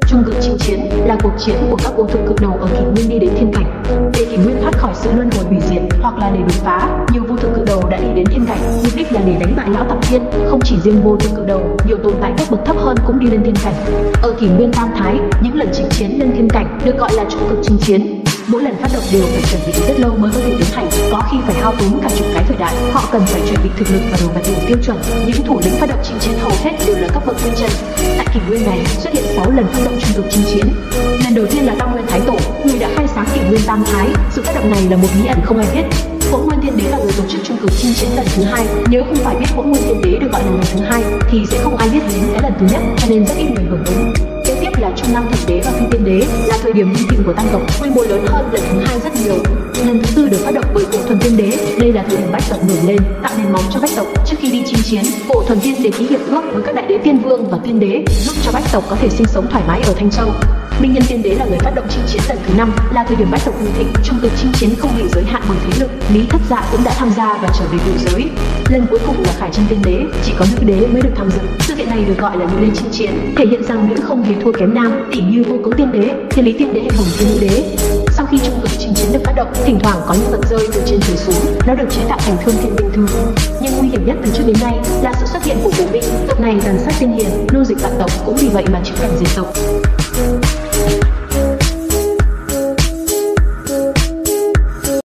Trung cực chinh chiến là cuộc chiến của các vô thực cực đầu ở kỷ nguyên đi đến thiên cảnh. Để kỷ nguyên thoát khỏi sự luân hồi hủy diệt hoặc là để đột phá, nhiều vô thực cực đầu đã đi đến thiên cảnh, mục đích là để đánh bại lão tạp thiên. Không chỉ riêng vô thực cực đầu, nhiều tồn tại các bậc thấp hơn cũng đi lên thiên cảnh. Ở kỷ nguyên Tam Thái, những lần chinh chiến lên thiên cảnh được gọi là trung cực chinh chiến. Mỗi lần phát động đều phải chuẩn bị rất lâu mới có thể tiến hành, có khi phải hao tốn cả chục cái thời đại. Họ cần phải chuẩn bị thực lực và đồ vật đủ tiêu chuẩn. Những thủ lĩnh phát động chinh chiến hầu hết đều là cấp bậc thiên chân. Tại kỷ nguyên này xuất hiện 6 lần phát động trung cực chinh chiến. Lần đầu tiên là Tam Nguyên Thái Tổ, người đã khai sáng kỷ nguyên Tam Thái. Sự phát động này là một bí ẩn không ai biết. Hỗn Nguyên Thiên Đế là người tổ chức trung cực chinh chiến lần thứ hai. Nếu không phải biết Hỗn Nguyên Thiên Đế được gọi là lần thứ hai thì sẽ không ai biết đến cái lần thứ nhất, cho nên rất ít người hưởng ứng. Kế tiếp là Trung Nam Thần Đế và Phi Tiên Đế, là thời điểm hưng thịnh của Tam tộc, quy mô lớn hơn lần thứ hai rất nhiều. Lần thứ tư được phát động bởi Cổ Thuần Tiên Đế, đây là thời điểm bách tộc nổi lên, tạo nền móng cho bách tộc. Trước khi đi chinh chiến, Cổ Thuần Tiên Đế ký hiệp ước với các đại đế Tiên Vương và Tiên Đế, giúp cho bách tộc có thể sinh sống thoải mái ở Thanh Châu. Minh Nhân Tiên Đế là người phát động chinh chiến lần thứ 5, là thời điểm bách tộc hưng thịnh. Trung cực chinh chiến không bị giới hạn bởi thế lực, Lý Thất Dạ cũng đã tham gia và trở về vũ giới. Lần cuối cùng là Khải Chân Tiên Đế, chỉ có nữ đế mới được tham dự. Sự kiện này được gọi là nữ lên chinh chiến, thể hiện rằng nữ không hề thua kém nam, tỉ như Vô Cấu Tiên Đế, Thiên Lý Tiên Đế hay Hồng Thiên Nữ Đế. Sau khi trung cực chinh chiến được phát động, thỉnh thoảng có những vật rơi từ trên trời xuống, nó được chế tạo thành thương thiên binh thư. Nhưng nguy hiểm nhất từ trước đến nay là sự xuất hiện của cổ binh. Tộc này tàn sát tiên hiền, nô dịch vạn tộc, cũng vì vậy mà chịu cảnh diệt tộc.